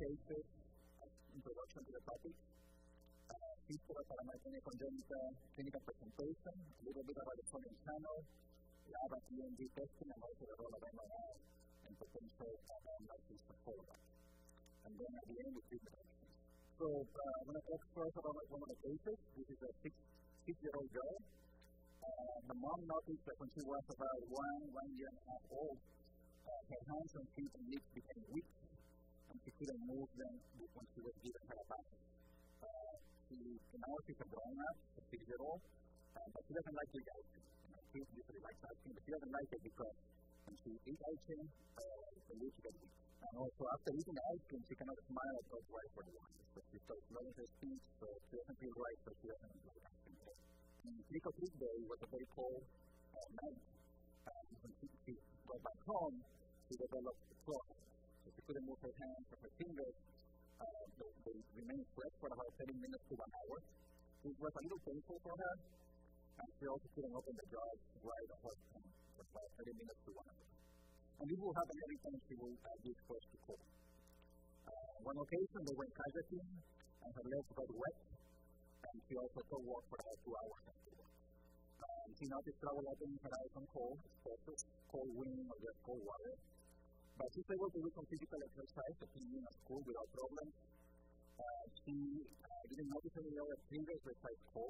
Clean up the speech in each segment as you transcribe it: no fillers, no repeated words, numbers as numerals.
cases as introduction to the topic. History of Paramyotonia Congenita clinical presentation, a little bit about the sodium channel, lab and EMG testing, and also the role of MRI and potential analysis for follow-up. And then at the end, the treatment options. So I'm going to talk first about one of the cases. This is a six-year-old girl. The mom noticed that when she was about 1 year and a half old, her hands and feet and legs became weak, and she couldn't move them when she was given her a bath. Now she's a grown-up, a 6-year-old, but she doesn't like to eat ice cream. Kids usually like ice cream, but she doesn't like it because when she eats ice cream, the lips get weak. And also, after eating the ice cream, she cannot smile or talk right for a while. So she starts slowing her speech, so she doesn't feel right, so she doesn't like ice cream. And trick or treat day was a very cold night. When she got back home, she developed a clot. So she couldn't move her hands or her fingers. They remained fresh for about 30 minutes to 1 hour. It was a little painful for her, and she also couldn't open the jaws right or hot for about 30 minutes to 1 hour. And this will happen every time she will be exposed to cold. One occasion, they went kayaking, and her legs got wet, and she also could walk for about 2 hours afterwards. She noticed trouble opening her eyes on cold, exposures, cold wind, or just cold water. But she's able to do some physical exercise at school without problems. She didn't notice any other fingers besides cold.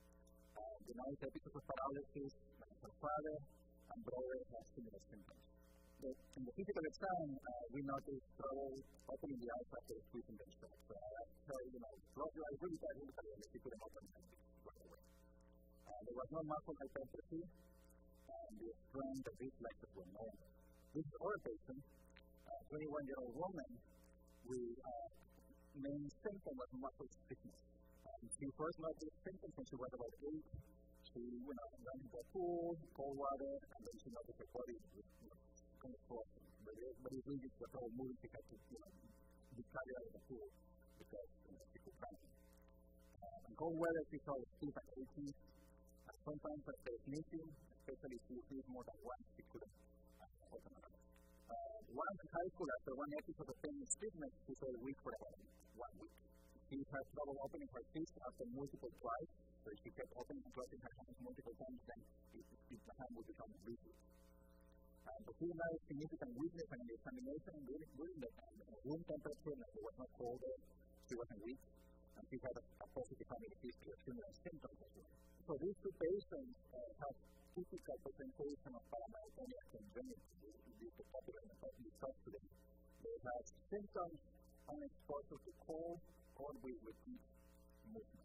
The nice episodes of paralysis, her father and brother have similar symptoms. But in the physical exam, we noticed trouble opening the eyes after squeezing them shut. So I asked her, close your eyes really tight, and she couldn't open them right away. There was no muscle hypertrophy, and the strength of these legs were normal. This is our patient, a 21-year-old woman, with main symptom was muscle stiffness. She first noticed symptoms when she was about 8. She went into a pool, cold water, and then she noticed her body was kind of frozen. But it really was the whole movie. She had to be carried out of the pool because she could run. In cold weather, she saw stiff and achy. Sometimes after sneezing, especially if she sneezed more than once, she couldn't open her eyes. Once in high school, after one episode of pain and stiffness, she felt weak for about 1 week. She had trouble opening her fist after multiple tries, so she kept opening and closing her hands multiple times, then the hand would become rigid. But she noticed significant weakness and the examination during the room temperature, and there was no cold there, she wasn't weak, and she had a positive family history of similar symptoms as well. So these two patients have typical presentation of Paramyotonia Congenita. This is popular in the discussed today. They have symptoms on exposure to cold or with repeat movement.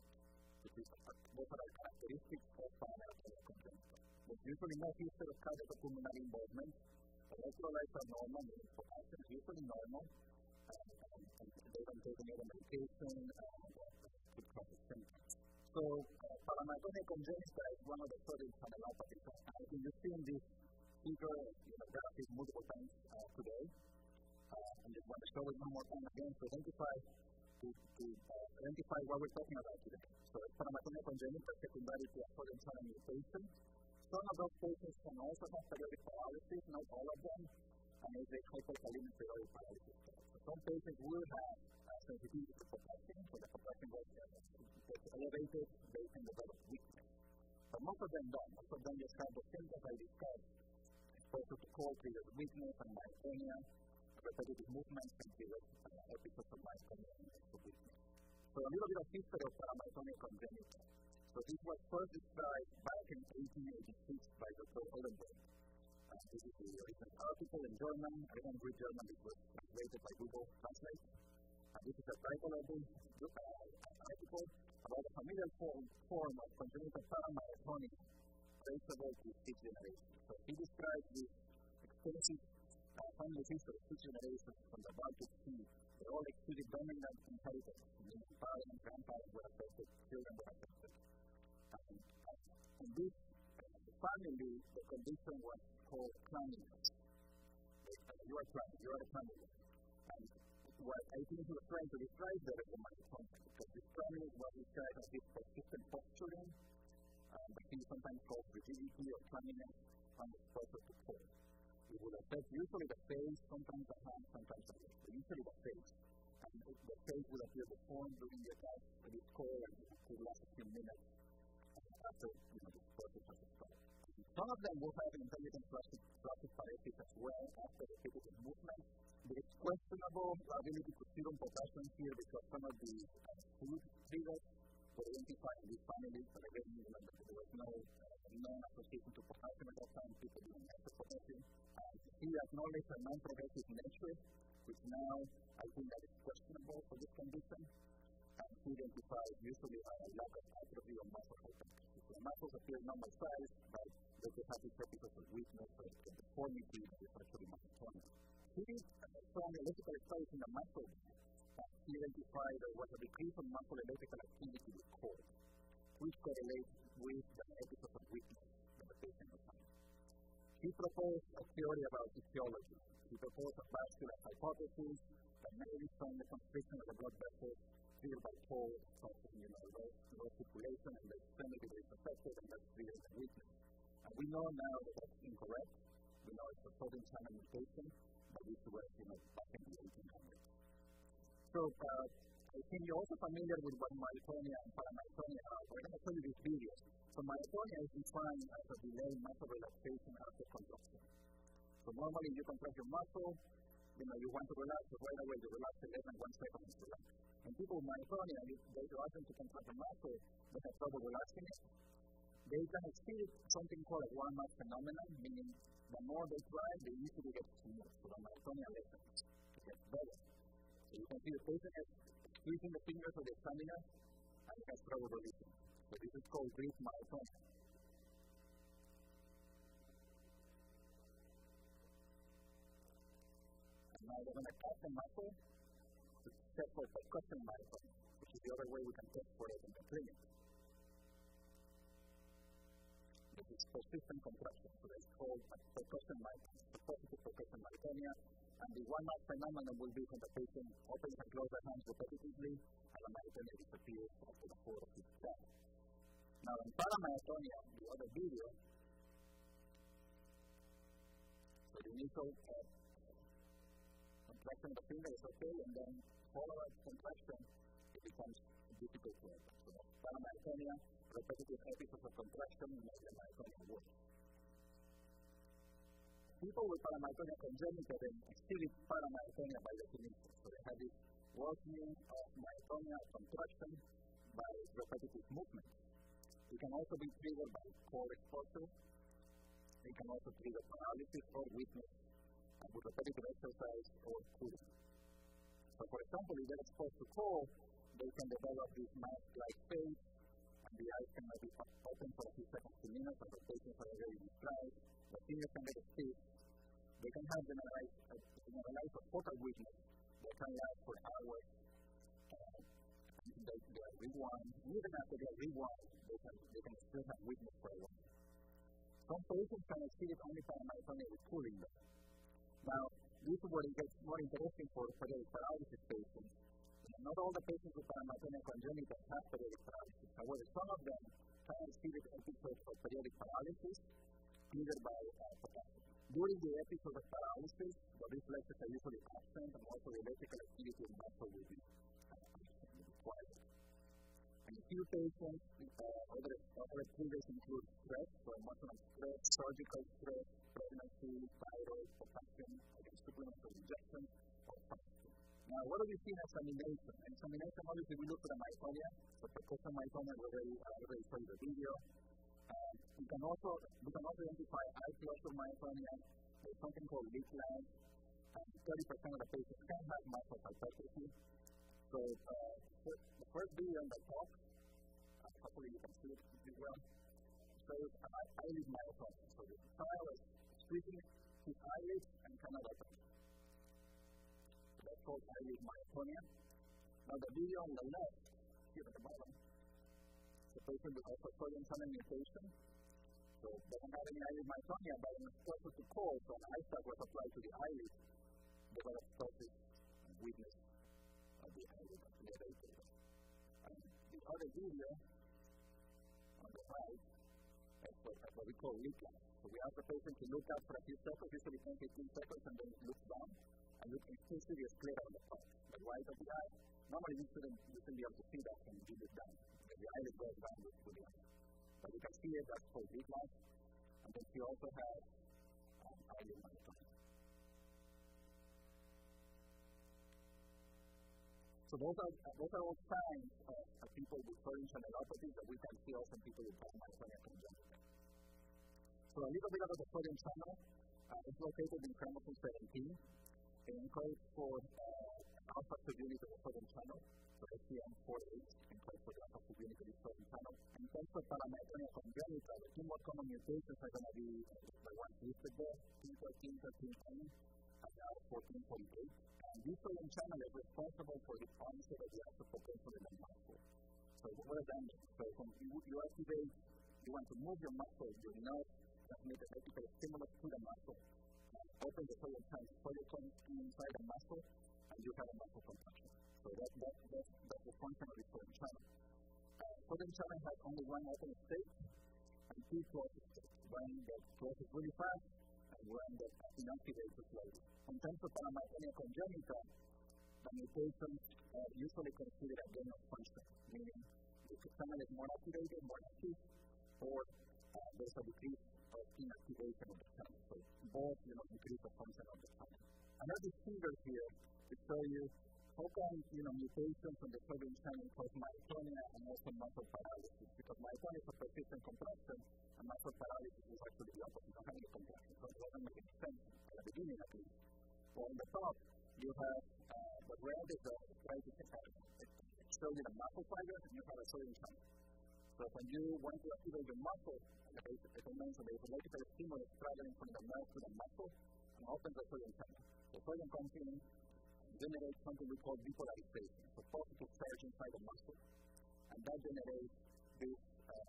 Those are characteristics of Paramyotonia Congenita. There's usually no history of cardiopulmonary involvement. Electrolytes are normal, meaning potassium is usually normal, and they don't take any other medication to cause the symptoms. So, Paramyotonia Congenita is one of the sodium channelopathies. I think you've seen this figure, graphic multiple times today. I just want to show it one more time again to identify what we're talking about today. So, Paramyotonia Congenita is secondary to a sodium channel mutation. Some of those patients can also have periodic paralysis, not all of them, and it's a hyperkalemic periodic paralysis. So some patients will have sensitivity to potassium, so the potassium gets elevated, they can develop weakness. But most of them don't. Most of them just have the symptoms I discussed, exposure to cold, triggers weakness and myasthenia, repetitive movements can trigger episodes of myasthenia and weakness. So a little bit of history of Paramyotonia Congenita. So this was first described back in 1886 by Dr. Oldenburg. This is the original article in German. I don't read German, it was translated by Google Translate. This is a title of the article about the familial form of congenital paramyotonia traceable to 6 generations. So he describes this extensive family history of 6 generations from the Baltic Sea. They all exceeded dominant inheritance, meaning parents and grandparents were affected, children were affected. In this family, the condition was called clanniness. You are clanning, you are a family. And what I think he was trying to describe there is the mitochondria, because this clanning was described as this persistent posturing, but he sometimes called rigidity or clanniness on exposure to cold. It would affect usually the face, sometimes the hand, sometimes the leg, but usually the face. and the face will appear deformed during the attack, but it's cold and it could last a few minutes after the process has started. Some of them will have an intelligent flaccid paralysis as well after the repetitive movement. There is questionable ability to serum potassium here because some of the food triggers were identified in this family, but again, there was no known association to potassium at that time. People didn't measure potassium. He acknowledged a non-progressive nature, which now I think that is questionable for this condition. And he identified usually a lack of atrophy or muscle hypertrophy. So the muscles appear normal size, but they could have these episodes of weakness or deformity that is actually myotonia. He did some electrical studies in the muscle. He identified there was a decrease in muscle electrical activity with cold, which correlates with the episode of weakness that the patient was having. He proposed a theory about physiology. He proposed a vascular hypothesis that maybe from the constriction of the blood vessels triggered by cold causing low circulation and the extremity is affected and that triggers the weakness. And we know now that that's incorrect. We know it's a sodium channel mutation that used to work back in the 1800s. So I think you're also familiar with what myotonia and paramyotonia are. We're going to show you these videos. So myotonia is defined as a delayed muscle relaxation after contraction. So normally you contract your muscle, you want to relax, so right away you relax it less than 1 second is relaxed. And people with myotonia, they ask them to contract the muscle, they have trouble relaxing it. They can experience something called a one-mass phenomenon, meaning the more they try, they usually get smooth. So the myotonia lessens. It gets better. So you can see the patient is squeezing the fingers of the stamina and it has trouble releasing. So this is called brief myotonia. And now we're going to cut the muscle to check for percussion myotonia, which is the other way we can test for it in the clinic. This is persistent contraction, so it's called percussion myotonia, positive percussion myotonia. And the one-mass phenomenon will be when the patient opens and closes their hands repetitively, and the myotonia disappears after the 4 or 5th time. Now, in paramyotonia, the other video, so the initial contraction of the finger is okay, and then follow-up contraction, it becomes difficult to open. So that's paramyotonia, repetitive episodes of contraction make the myotonia worse. People with Paramyotonia Congenita then exhibit paramyotonia by definition. So they have this worsening of myotonia contraction by repetitive movement. It can also be triggered by cold exposure. It can also trigger paralysis or weakness with repetitive exercise or cooling. So for example, if they're exposed to cold, they can develop this mask-like face, and the eyes can be open for a few seconds to minutes, and the patients are already described. The fingers can get stiff. They can have generalized or focal weakness that can last for hours. They are rewound. Even after they are rewound, they can still have weakness for a while. Some patients can experience only paramyotonia with cooling though. Now, this is where it gets more interesting for periodic paralysis patients. Not all the patients with Paramyotonia Congenita have periodic paralysis. However, some of them can experience episodes of periodic paralysis triggered by potassium. During the episode of paralysis, the reflexes are usually absent, and also the electrical activity of the muscle will be quiet. In a few patients, other triggers include stress, so emotional stress, surgical stress, pregnancy, thyroid, potassium, against supplements or injections, or fasting. Now, what do we see in examination? In examination, obviously, we look for the myotonia. So percussion myotonia, I already showed you the video. We can also identify eye closure myotonia. There's something called leak line. 30% of the patients can have muscle hypertrophy. So the first video on the top, hopefully you can see it as well, shows eyelid myotonia. So the child is squeezing his eyelids and cannot open. So that's called eyelid myotonia. Now the video on the left, here at the bottom, the patient with also sodium channel mutation. So doesn't have any eyelid myotonia, but when exposed to cold, so an ice pack was applied to the eyelid, developed ptosis and weakness of the eyelid later. And the other video on the right is what we call leak line. So we ask the patient to look up for a few seconds, usually 10-15 seconds, and then look down. and you can still see the sclera on the top, the right of the eye. Normally, you shouldn't be able to see that from deep down, because the eyelid goes down with the eye. But you can see it, that's called deep light. And then she also has eyelid myotonia. So those are all signs of people with sodium channelopathy that we can see also in people with Paramyotonia Congenita. So a little bit about the sodium channel. It's located in chromosome 17. It encodes for alpha subunit of the sodium channel. So STM48 encodes for the alpha subunit of the sodium channel. In terms of Paramyotonia Congenita, the two more common mutations are going to be the ones listed there, P13, 13N, and R14.8. And this sodium channel is responsible for the onset of the active potential in the muscle. So what does that mean? So when you activate, you want to move your muscle, your nerve transmit an electrical stimulus to the muscle, open the sodium channel, sodium comes inside the muscle, and you have a muscle contraction. So that's the function of the sodium channel. Sodium channel has only one open state and two closed states. One that closes really fast and one that inactivates slowly. In terms of Paramyotonia Congenita, the mutations are usually considered a gain of function, meaning the channel is more activated, more active, or there's a decrease of inactivation of the channel. So both, increase the function of the channel. Another figure here to show you how come, mutations in the sodium channel cause myotonia and also muscle paralysis. Because myotonia is a persistent contraction, and muscle paralysis is actually the opposite, not having a contraction. So it doesn't make any sense at the beginning at least. So on the top, you have the red is the right it shows you the muscle fiber, and you have a sodium channel. So when you want to activate the muscle, as I mentioned, there is electrical stimulus traveling from the nerve to the muscle and opens the sodium channel. The sodium comes in and generates something we call depolarization, so positive charge inside the muscle. And that generates this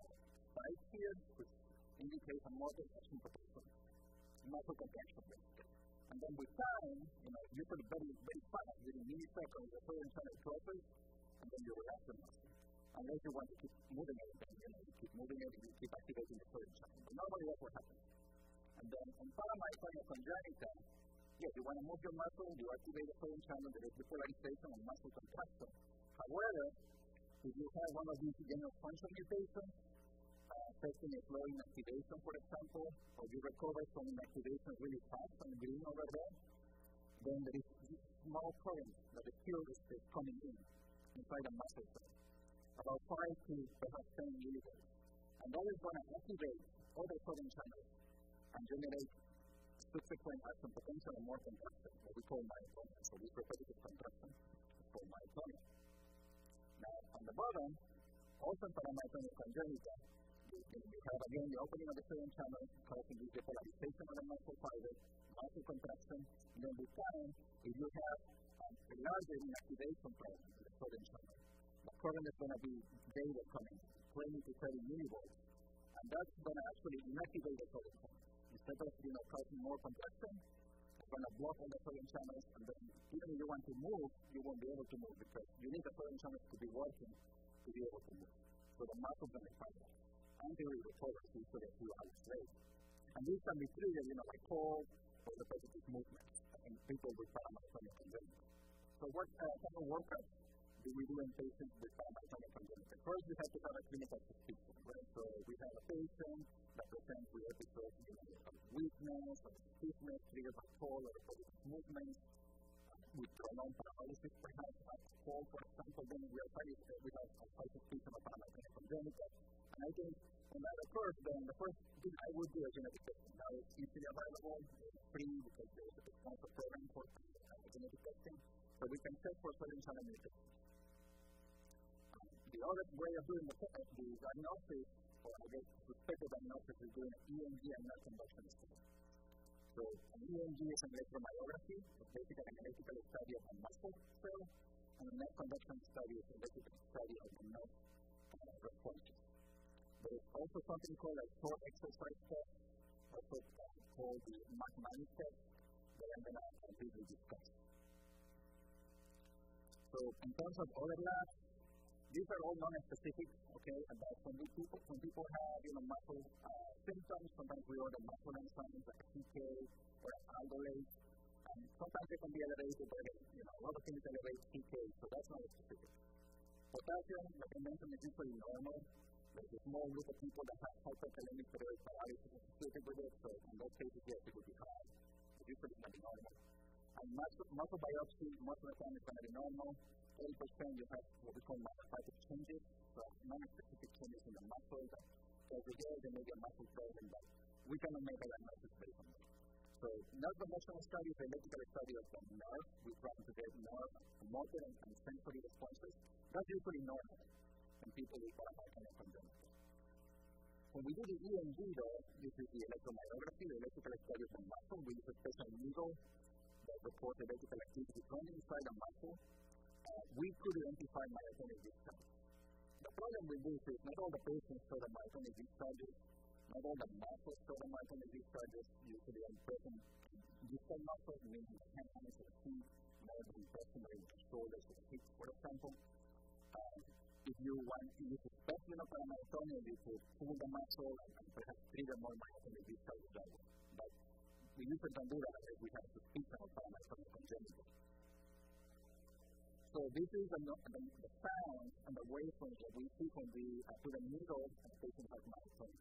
spike here, which indicates a motor action potential, muscle contraction basically. And then with time, usually very, very fast, within milliseconds, the sodium channel closes, and then you relax the muscle. Unless you want to keep moving it, then you keep moving it and you keep activating the sodium channel. But normally that's what happens. And then in Paramyotonia Congenita, you want to move your muscle, you activate the sodium channel, there is depolarization and muscle contraction. However, if you have one of these gain of function mutations, affecting a slow inactivation, for example, or you recover from inactivation really fast and green over there, then there is this small current that the fuel is coming inside the muscle cell, about 5 to perhaps 10 millivolts. And that is going to activate all the sodium channels and generate subsequent action potential and more contraction, what we call myotonia. So this repetitive contraction is called myotonia. Now, on the bottom, also in Paramyotonia Congenita, you have again the opening of the sodium channel causing this depolarization of the muscle fiber, muscle contraction, and then with time, if you have a larger inactivation problem in the sodium channel, the current is going to be data coming, 20 to 30 millivolts, and that's going to actually inactivate the sodium channel. Instead of causing more contraction, it's going to block all the sodium channels, and then even if you want to move, you won't be able to move because you need the sodium channels to be working to be able to move. So the muscle is going to be paralyzed until it recovers usually a few hours later. And this can be triggered, by cold or repetitive movements in people with Paramyotonia Congenita. So what kind of workups do we do in patients with Paramyotonia Congenita? First, we have to have a clinical suspicion, right? So we have a patient that presents with episodes of weakness or stiffness triggered by cold or repetitive movements, with prolonged paralysis, perhaps at cold, for example, then we have a high suspicion of Paramyotonia Congenita. And I think when that occurs, then the first thing I would do is genetic testing. Now it's easily available, it's free because there's a sponsor program for genetic testing, but we can check for sodium channel mutations. The other way of doing the diagnosis, or I guess suspected diagnosis, is doing an EMG and nerve conduction study. So an EMG is an electromyography, it's basically an electrical study of a muscle cell, and a nerve conduction study is an electrical study of the nerve responses. There is also something called a short exercise test, also called the McMahon test, that I'm going to briefly discuss. So in terms of other labs, these are all non-specific, okay, about when people have, muscle symptoms, sometimes we order muscle enzymes like a PK or an aldolate, Sometimes they can be elevated, but a lot of things elevate PK, so that's not specific. Potassium, like I mentioned, is usually normal. There's a small group of people that have hyperkalemic periodic paralysis associated with it, so in those cases, yes, it would be high. But usually it's not normal. And muscle biopsy, most of the time it's going to be normal. 80% you have what we call macrophytic changes, so non-specific changes in the muscle that cause there may be a muscle problem, but we cannot make a diagnosis based on that. So nerve-emotional study is a electrical study of the nerve. We try to get nerve, motor, and sensory responses. That's usually normal in people with Paramyotonia Congenita. When we do the EMG, though, this is the electromyography, the electrical study of the muscle. We use a special needle that reports electrical activity from inside the muscle. We could identify myotonic discharge. The problem with this is not all the patients show the myotonic discharges, not all the muscles show the myotonic discharges. Usually a person distal muscles, meaning the hands or feet, more than approximately the shoulders or hips, for example. If you want to use a specimen of paramyotonia, you could pull the muscle and perhaps trigger more myotonic discharges that way. But we usually don't do that if we have suspicion of Paramyotonia Congenita. So this is the sound and the waveforms that we see when we put a needle and a patient has myotonia.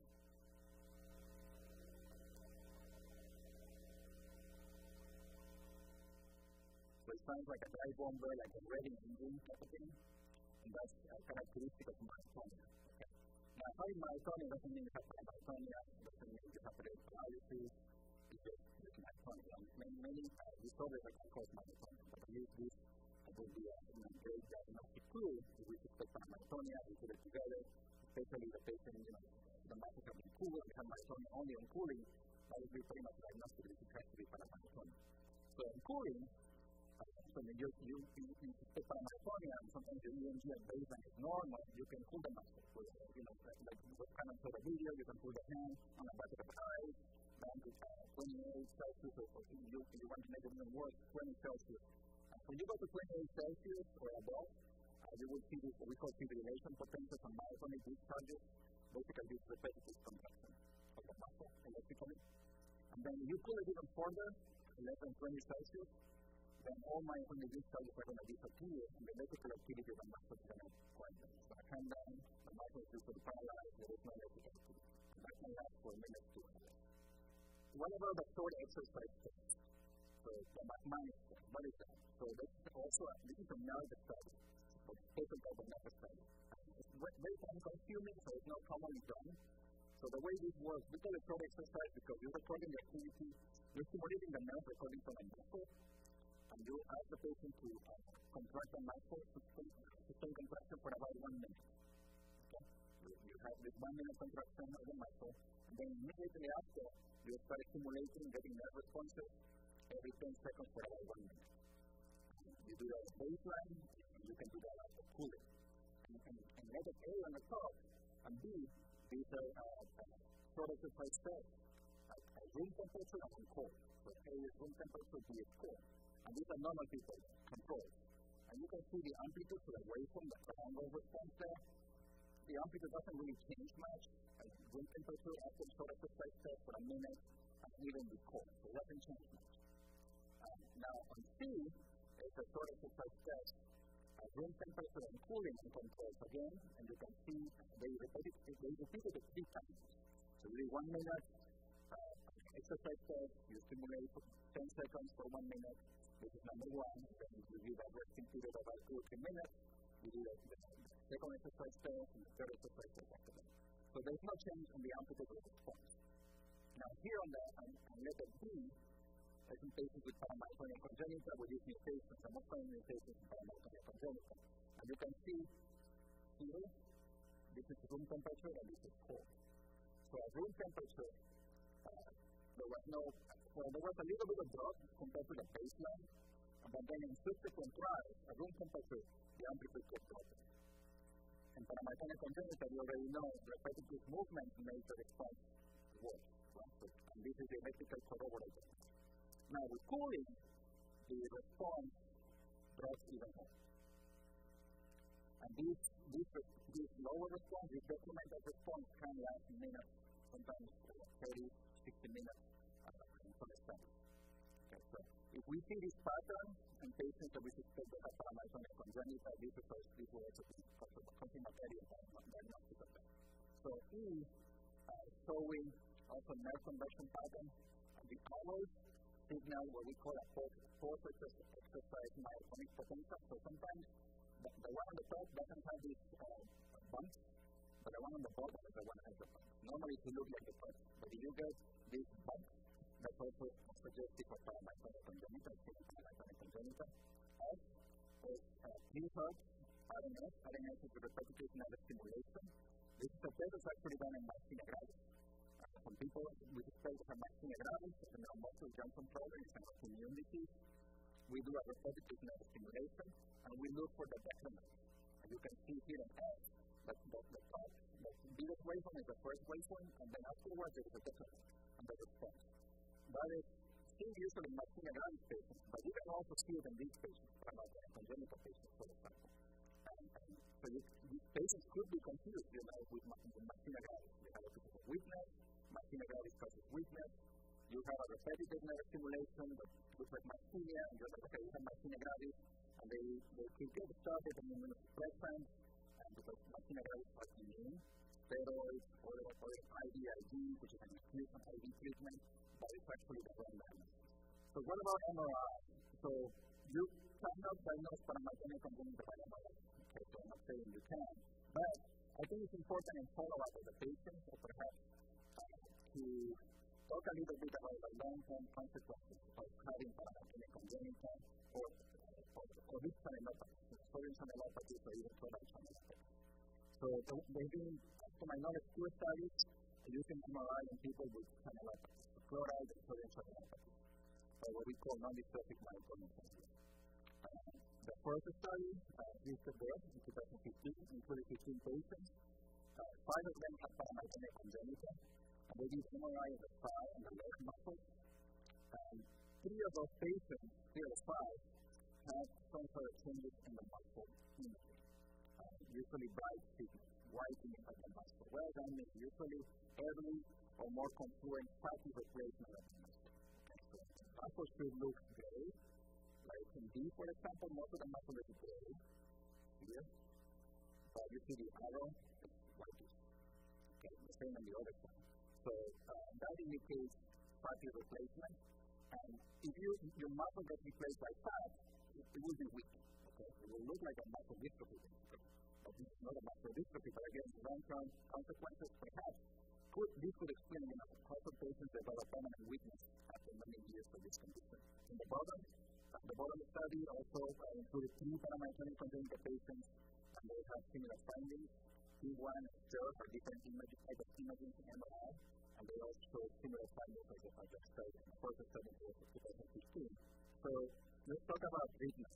So it sounds like a dry bomber, like a revving engine type of thing, and that's a characteristic of myotonia. Okay. Now, having myotonia doesn't mean you have paramyotonia, doesn't mean you have periodic paralysis, it's just myotonia. Many disorders that can cause myotonia, but we use this. It will be a great diagnostic tool if we suspect paramyotonia, we put it together, especially the patient, the muscles have been cooled, we have myotonia only on cooling, that would be pretty much diagnostic if it has to be paramyotonia. So in cooling, you suspect paramyotonia, and sometimes your EMG at baseline is normal, you can cool the muscle. Like what kind of video, you can cool the hand on the back of the eye, down to 28 Celsius, or you want to make it even worse, 20 Celsius. When you go to 28 Celsius or above, you will see this, what we call fibrillation potentials and myotonic discharges. Basically, this repetitive contraction of the muscle electrically. And then you cool it even further, less than 20 Celsius, then all myotonic discharges are going to disappear, and the electrical activity of the muscle is going to quiet down. It's going to come down, the muscle is usually paralyzed, there is no electrical activity. And that can last for minutes to hours. What about the short exercise test? So the McManus test, what is that? So this is a nerve study, a special type of nerve study. It's very time-consuming, so it's not commonly done. So the way this works, we call it short exercise because you're recording the activity, you're stimulating the nerve recording from a muscle, and you ask the patient to contract the muscle, sustain contraction for about 1 minute. Okay? You have this 1 minute contraction of the muscle, and then immediately after, you start stimulating, getting nerve responses every 10 seconds for about 1 minute. You do that at baseline, and you can do that after cooling. And letter A on the top, and B, these are short exercise tests at room temperature and cold. So A is room temperature, B is cold. And these are normal people, controls. And you can see the amplitude to the waveform, the triangle response there. The amplitude doesn't really change much at room temperature after short exercise test for a minute, and even with cold. So it doesn't change much. Now, on C, it's a short exercise test at room temperature and cooling and controls again, and you can see they repeated it 3 times. So you do 1 minute exercise test, you stimulate for 10 seconds for 1 minute, this is number 1, then you do that resting period of about 2 or 3 minutes, you do the second exercise test and the third exercise test after that. So there's no change in the amplitude of the response. Now here on letter B, there's some patients with Paramyotonia Congenita with these mutations, and most common mutations in Paramyotonia Congenita. And you can see here, this is room temperature and this is cold. So at room temperature, there was a little bit of drop compared to the baseline, but then in subsequent trials, at room temperature, the amplitude kept dropping. In Paramyotonia Congenita, we already know repetitive movement makes the response worse. Right? And this is the electrical corroborator. Now, with cooling, the response drops even more. And this lower response, this detrimental response can last minutes, sometimes 30, 60 minutes in some studies. Okay? Okay, so if we see this pattern in patients that we suspect they have Paramyotonia Congenita, this will also be confirmatory diagnostic of that. So E showing also nerve conversion pattern. The arrows signal what we call a post-exercise myotonic potential. So sometimes the one on the top doesn't have these bumps, but the one on the bottom is the one that has the bumps. Normally it will look like the top, but if you get these bumps, that's also suggestive of Paramyotonia Congenita, Paramyotonia Congenita. S is pre-hertz RNS. RNS is the repetitive nerve stimulation. This is a test that's actually done in myasthenia gravis. Some people with suspect of myasthenia gravis, the neuromuscular junction problem, is an autoimmune disease. We do a repetitive nerve stimulation, and we look for the decrement. And you can see here in S that the top, the biggest waveform is the first waveform, and then afterwards there is a decrement and the response. That is seen usually in myasthenia gravis patients, but you can also see it in these patients, Paramyotonia Congenita patients, for example. So these patients could be confused, with myasthenia gravis. They have a piece of weakness, myasthenia gravis causes weakness. You have a repetitive nerve stimulation that looks like myasthenia, and you're like, okay, you have myasthenia gravis, and they could get started on immunosuppressants, because myasthenia gravis is immune, steroids, or IVIG, which is an infusion IV treatment, but it's actually the wrong diagnosis. So what about MRI? So you cannot diagnose Paramyotonia Congenita by MRI. Okay, so I'm not saying you can, but I think it's important in follow-up of the patient, or perhaps to talk a little bit about the long-term consequences of having Paramyotonia Congenita or this channelopathy, sodium channelopathy, or even chloride channelopathy. So there have been, to my knowledge, 2 studies using MRI in people with channelopathy, chloride and sodium channelopathy, or what we call non-dystrophic myotonic syndrome. The first study listed there in 2015 included 15 patients. 5 of them had Paramyotonia Congenita, and they did MRI of the thigh and the leg muscles. 3 of those patients, 3 of the 5, had some sort of changes in the muscle imaging, usually bright signals, whitening of the muscle. Well, that means usually early or more confluent fatty replacement of the muscle. Okay, so the muscle should look gray. Like in D, for example, most of the muscle is gray here, but you see the arrow is whitish. Okay, the same on the other side. So that indicates fatty replacement, and if your muscle gets replaced by fat, it will be weak. Okay, it will look like a muscle dystrophy, but this is not a muscle dystrophy. But again, long-term consequences, perhaps this could explain how some patients develop permanent weakness after many years of this condition. In the bottom study also included 3 Paramyotonia Congenita patients, and they have similar findings. T1 and STIR for different types of imaging in MRI, and they also showed similar findings as I just said in the first study in 2015. So let's talk about treatment.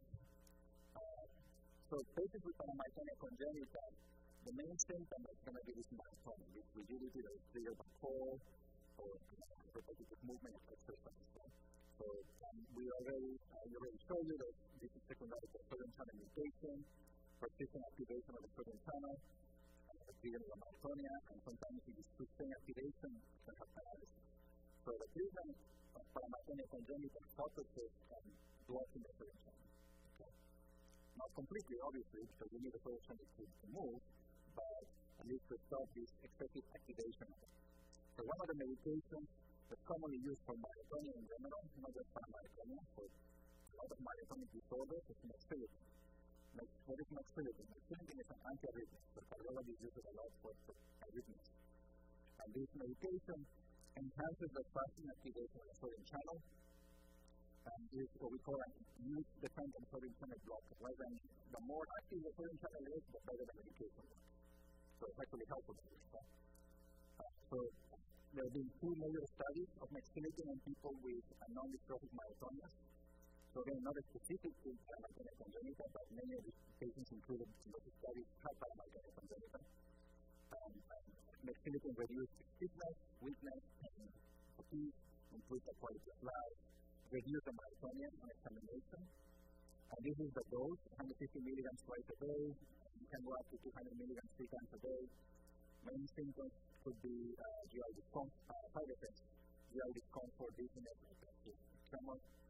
So patients with Paramyotonia Congenita, the main symptom is going to be this myotonia, this rigidity that is triggered by cold or repetitive movement of exercise. So we already showed you that this is secondary to sodium channel mutation, persistent activation of the sodium channel, triggering the myotonia, and sometimes if it's sustained activation, you can have paralysis. So the treatment of Paramyotonia Congenita focuses on blocking the sodium channel. Okay. Not completely, obviously, because you need the sodium channel to move, but at least to stop this excessive activation of it. So one of the medications that's commonly used for myotonia in general, not just paramyotonia, for a lot of myotonic disorders, is mexiletine. What is mexiletine? Mexiletine is an antiarrhythmic, so cardiology uses a lot for arrhythmias. And this medication enhances the fasting activation of the sodium channel, and is what we call an use-dependent sodium channel blocker. Right? And the more active the sodium channel is, the better the medication works. So it's actually helpful to this. So there have been 2 major studies of mexiletine in people with non-dystrophic myotonias. So again, not specific to Paramyotonia Congenita, but many of the patients included in those studies have Paramyotonia Congenita. Mexiletine reduced stiffness, weakness, and fatigue, improved the quality of life, reduced the myotonia on examination. And this is the dose, 150 milligrams twice a day. You can go up to 200 milligrams 3 times a day. Main symptoms could be GI discomfort, side effects, GI discomfort, dizziness, tremor,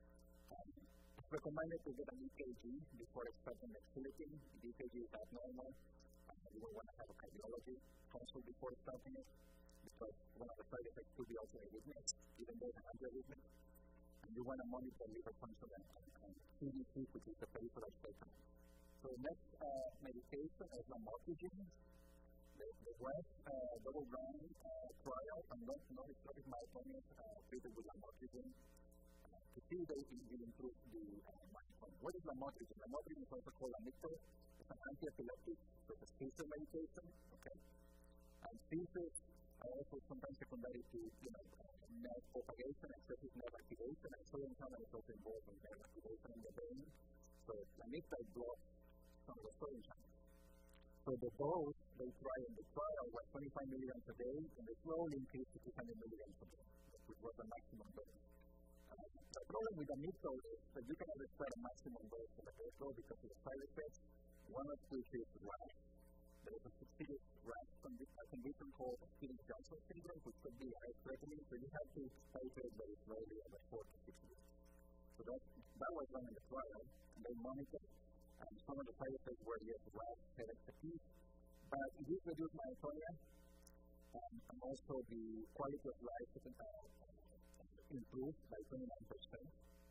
It's recommended to get an EKG before starting exfoliating. The EKG is abnormal. You will want to have a cardiology consult before starting it, because one of the side effects could be also arrhythmias, even though it's an antiarrhythmic. And you want to monitor liver function and CDC, which is the peripheral spectrum. So next medication is lamotrigine. The West double-blind trial and non-obstructive myoclonic treated with lamotrigine to see if it improves the myoclonic. What is lamotrigine? Lamotrigine is also called lamictal. It's an anti-epileptic, so it's a seizure medication. Okay, and seizures are also sometimes secondary to nerve propagation, excessive nerve activation, and sodium channel is also involved in nerve activation in the brain. So lamictal blocks some of the sodium channels. So the dose they tried in the trial was 25 milligrams a day, and they slowly increased to 200 milligrams a day, which was the maximum dose. The problem with lamictal is that you can only start a maximum dose of the dose because of the side effects. One of which is rash. There is a serious rash condition called Stevens-Johnson syndrome, which could be life-threatening, so you have to titrate very slowly over 4 to 6 weeks. So that was done in the trial, and they monitored. And some of the side effects were, yes, rash, headache, fatigue, but it did reduce myotonia, and also the quality of life improved by 29%.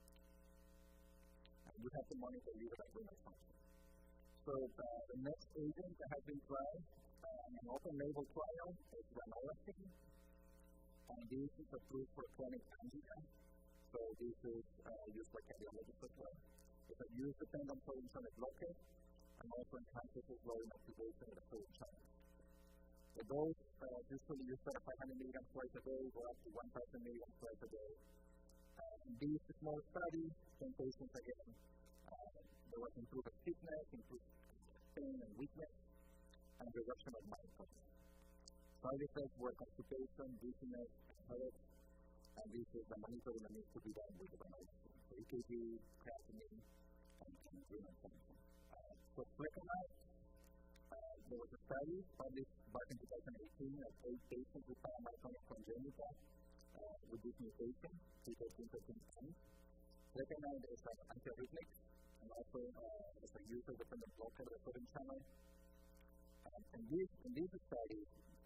And you have to monitor liver and renal function. So the next agent that has been tried in an open-label trial is generalized, and this is approved for chronic angina. So this is used by cardiologists as well. It's a use-dependent sodium channel blocker, and also enhances the flow and activation of the sodium channel. The dose usually you start at 500 milligrams twice a day, go up to 1,000 milligrams twice a day. In this small study, 10 patients again, there was improved stiffness, improved pain and weakness, and reduction of myotonia. Side effects were constipation, dizziness, headache, and this is the monitoring that needs to be done with the lamotrigine. So EKG, creatinine, and renal function. So recognized, there was a study published back in 2018 of 8 patients with Paramyotonia Congenita with this mutation, P13-13. Recognized as an antiarrhythmic, and also as a user-dependent blocker of the sodium channel. In this study,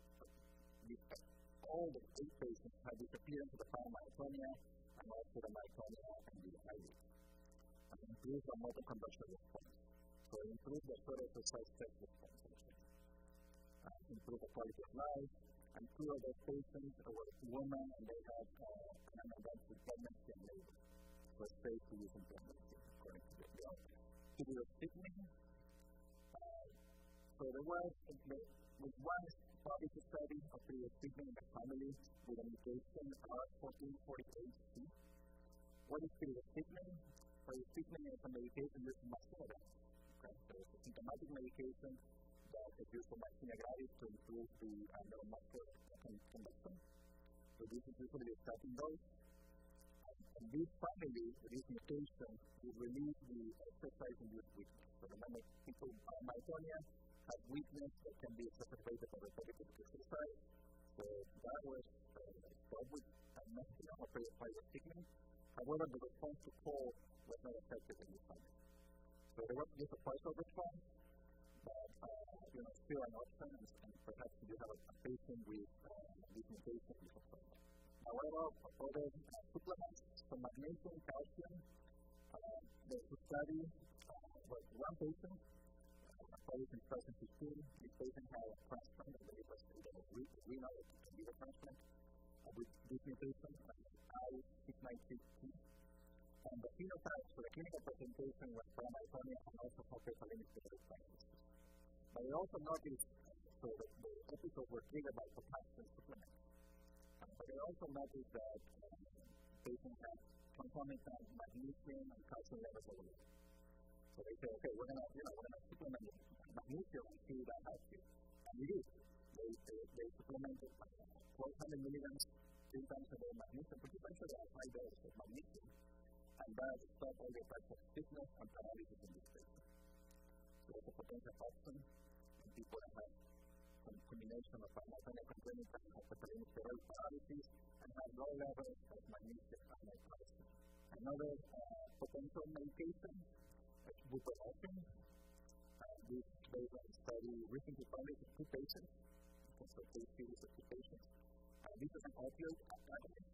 all the 8 patients had disappearance of the paramyotonia and also the myotonia and the eyelid. And improved the motor conduction response. So it improved the total exercise test response. Improved the quality of life. And 2 of those patients were women, and they had an unidentified pregnancy and labor. So it's safe to use in pregnancy, according to the author. To do a stiffening. So there was one published study of periodic in the family with a mutation R1448C. What is periodic? Periodic is a medication used for myasthenia gravis. Okay? So it's a symptomatic medication that is used for myasthenia gravis to improve the neuromuscular conduction. So this is usually a starting dose. And this family, this mutation, will release the exercise-induced weakness. So remember, people with myotonia have weakness that can be exacerbated by repetitive exercise. So that was solved with anesthesia or periodic. However, the response to cold was not effective in this family. So there was just a partial response, but still an option, and perhaps you have a patient with this mutation, you can solve that. However, other supplements, so magnesium, calcium, there's a study with one patient, published in 2015. This patient had a transplant, I believe it was renal liver transplant, with this mutation, I696T. And the phenotype, so the clinical presentation was paramyotonia and also hyperkalemic paralysis. But we also noticed, so the episodes were triggered by potassium supplements. But they also noticed that patients had concomitant magnesium and calcium levels over there. So they say, okay, we're gonna supplement magnesium and see that helps you. And we did. They supplemented 1,200 milligrams 3 times a day of magnesium, which is actually a high dose of magnesium. And that stopped all the effects of stiffness and paralysis in this patient. So it's a potential option in people that have some combination of Paramyotonia Congenita and hyperkalemic paralysis and have low levels of magnesium and calcium. Another potential medication is buprenorphine. This is based on a study recently published in 2 patients, a phase series of 2 patients. This is an opioid agonist.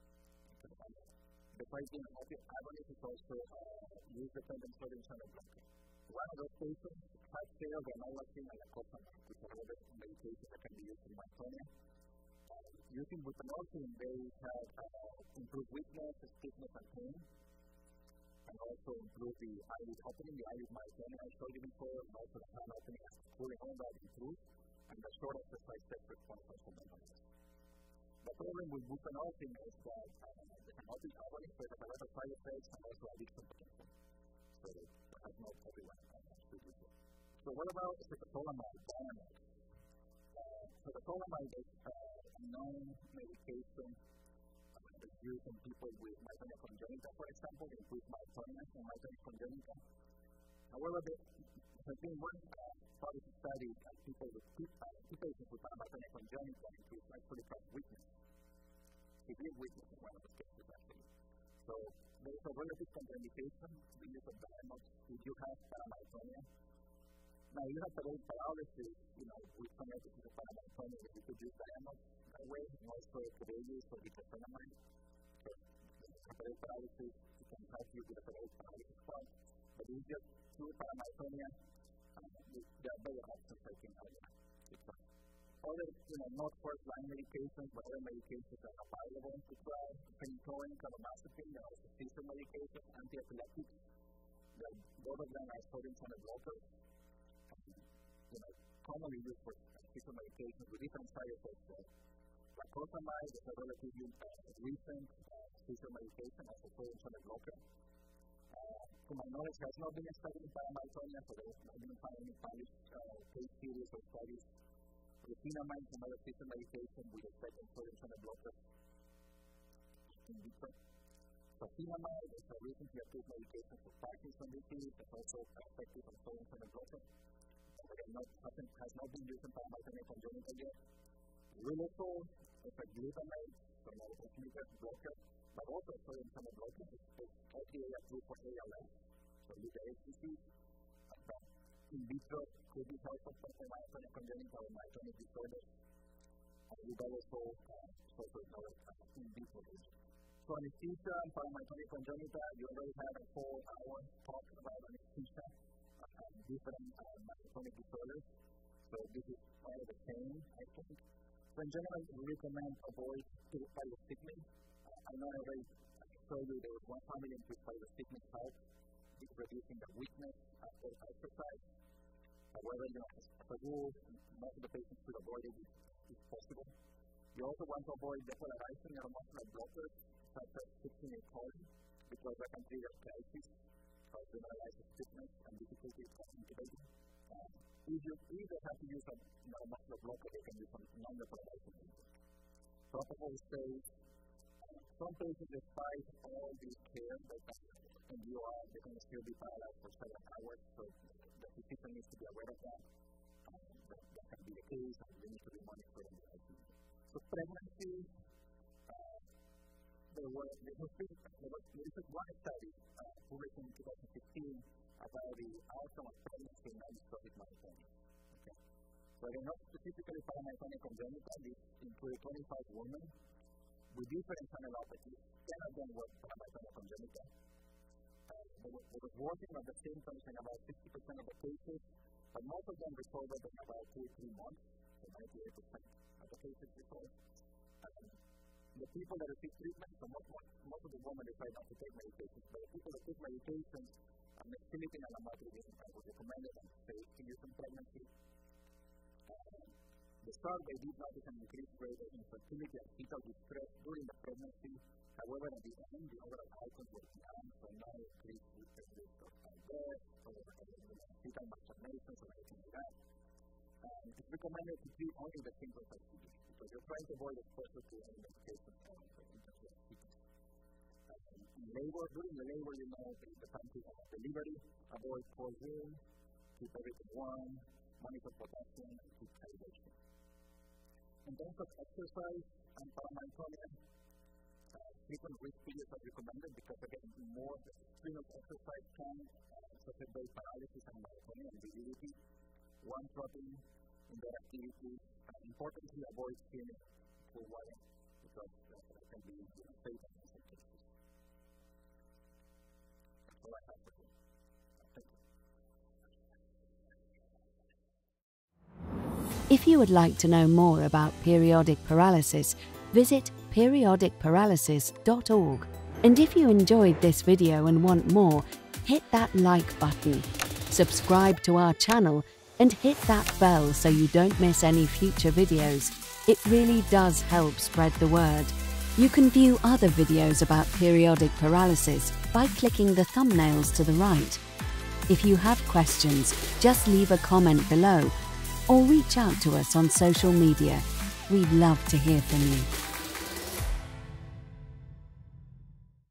Besides being an opioid agonist, it's also use-dependent sodium channel blocker. One of those patients had failed naloxone and lacosamide, which are other medications that can be used in myotonia. Using buprenorphine, they had improved weakness, stiffness, and pain, and also improved the eyelid opening, the eyelid myotonia I showed you before, and also the hand opening and cooling all that improved, and the short exercise test response also normalized. The problem with buprenorphine is that it's an opioid agonist, so it has a lot of side effects and also addiction potential. So perhaps not everyone should use it. So what about acetazolamide, Dianex? Acetazolamide is a known medication that's used in people with myotonia congenita, for example, to improve myotonia and myotonia congenita. However, there has been one published study on people with two patients with paramyotonia congenita increased actually weakness, severe weakness in one of the cases actually. So there is a relative contraindication to the use of Dianex if you have paramyotonia. Now, you have periodic paralysis, with some episodes of paramyotonia, that you could use Dianex that way, and also Periodic or diclofenac. Because periodic paralysis, it can help you with the periodic paralysis part. But if you just do paramyotonia, there are better options I think out there. Other, not first-line medications, but other medications that are available to try. Phenytoin, carbamazepine, there are also seizure medications, antiepileptics. Both of them are sodium channel blockers. Commonly used for seizure medications with different side effects. Lacosamide is a relatively recent seizure medication as a sodium channel blocker. To my knowledge, has not been studied in paramyotonia, so there has not been any published case series or studies. Retinamide is another seizure medication with a second sodium channel blocker in vitro. Retinamide is a recently approved medication for Parkinson's disease that's also effective on sodium channel blocker. Has not been used in paramyotonia congenita yet. Riluzole is a glutamate, so an opioid blocker, but also a sodium channel blocker. It's FDA approved for ALS, so with the HCC. In vitro could be helpful for paramyotonia congenita or myotonic disorders. And riluzole is also another in vitro agent. So anesthesia and paramyotonia congenita, you already have a 4-hour talk about anesthesia. Different myotonic disorders. So this is part of the same, I think. So in general, we recommend avoid paralyzed. I know I already showed you there was one family in which paralyzed helped with reducing the weakness after exercise. However, as a rule, most of the patients should avoid it if possible. You also want to avoid depolarizing neuromuscular blockers such as succinylcholine because that can trigger crisis. Generalized stiffness and difficulty intubating. If they have to use a neuromuscular blocker, they can use some non-depolarizing agent. Propofol stays. Some patients, despite all the care that in UR, they can still be paralyzed for 7 hours, so the physician needs to be aware of that. That can be the case, and they need to be monitored in the ICU. So pregnancy, there is one study published in 2015 about the outcome of pregnancy in non-dystrophic myotonia. Okay. So again, not specifically paramyotonia congenita, this included 25 women with different channelopathies. 10 of them were paramyotonia congenita. They were working on the symptoms in about 60% of the cases, but most of them resolved in about 2 or 3 months, so 98% of the cases resolved. The people that receive treatment, so most of the women decide not to take medications, but the people that take medications, metformin and amantadine was recommended and safe to use in pregnancy. The survey did notice an increased rate of infertility and fetal distress during the pregnancy. However, at the end, the overall outcomes were down, so no increased risk of death, or fetal malformations, or anything like that. It's recommended to treat only the symptoms of TB, because you're trying to avoid exposure to any medication in terms of sickness. During the labor, the time to delivery, avoid pausing, keep everything warm, monitor potassium, and keep hydration. In terms of exercise and paramyotonia, frequent rest periods are recommended because, again, more strenuous exercise can exacerbate paralysis and myotonia and rigidity. One dropping in their activities, importantly, avoid swimming for water because it can be fatal in some cases. That's all I have for you. Thank you. If you would like to know more about periodic paralysis, visit periodicparalysis.org. And if you enjoyed this video and want more, hit that like button, subscribe to our channel, and hit that bell so you don't miss any future videos. It really does help spread the word. You can view other videos about periodic paralysis by clicking the thumbnails to the right. If you have questions, just leave a comment below or reach out to us on social media. We'd love to hear from you.